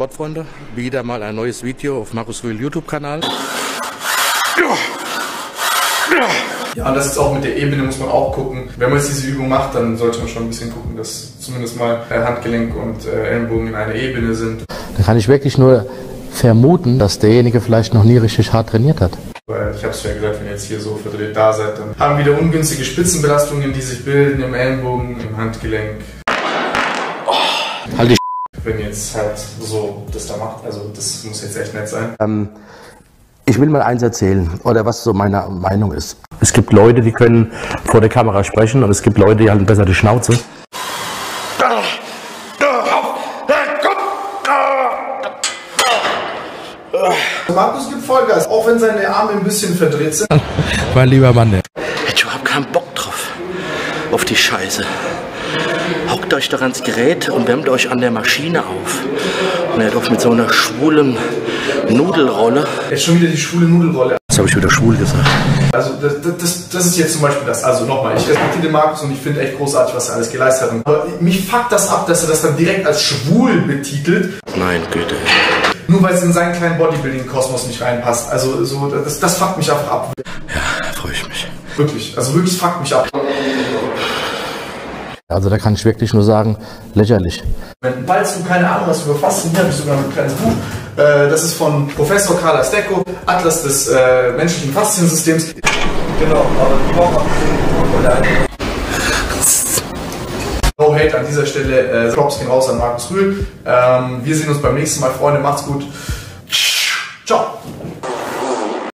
Sportfreunde, wieder mal ein neues Video auf Markus Rühl YouTube-Kanal. Ja, und das ist auch mit der Ebene, muss man auch gucken. Wenn man jetzt diese Übung macht, dann sollte man schon ein bisschen gucken, dass zumindest mal Handgelenk und Ellenbogen in einer Ebene sind. Da kann ich wirklich nur vermuten, dass derjenige vielleicht noch nie richtig hart trainiert hat. Weil ich habe es ja gesagt, wenn ihr jetzt hier so verdreht da seid, dann haben wieder ungünstige Spitzenbelastungen, die sich bilden im Ellenbogen, im Handgelenk. Halt die Wenn ihr jetzt halt so das da macht, also das muss jetzt echt nett sein. Ich will mal eins erzählen, oder was so meine Meinung ist. Es gibt Leute, die können vor der Kamera sprechen, und es gibt Leute, die halten besser die Schnauze. Markus gibt Vollgas, auch wenn seine Arme ein bisschen verdreht sind. Mein lieber Mann, der hätte überhaupt keinen Bock drauf, auf die Scheiße. Hockt euch doch ans Gerät und wärmt euch an der Maschine auf. Und er doch mit so einer schwulen Nudelrolle. Jetzt schon wieder die schwule Nudelrolle. Das habe ich wieder schwul gesagt. Also das ist jetzt zum Beispiel das. Also nochmal, ich respektiere den Markus und ich finde echt großartig, was er alles geleistet hat. Aber mich fuckt das ab, dass er das dann direkt als schwul betitelt. Nein, Güte. Nur weil es in seinen kleinen Bodybuilding-Kosmos nicht reinpasst. Also so, das fuckt mich einfach ab. Ja, da freue ich mich. Wirklich, also wirklich fuckt mich ab. Also da kann ich wirklich nur sagen, lächerlich. Falls du keine Ahnung hast über Fasten, hier habe ich sogar ein kleines Buch. Das ist von Professor Carla Stecco, Atlas des menschlichen Fasziensystems. Genau, aber die Woche. No hate an dieser Stelle. Props gehen raus an Markus Rühl. Wir sehen uns beim nächsten Mal, Freunde. Macht's gut.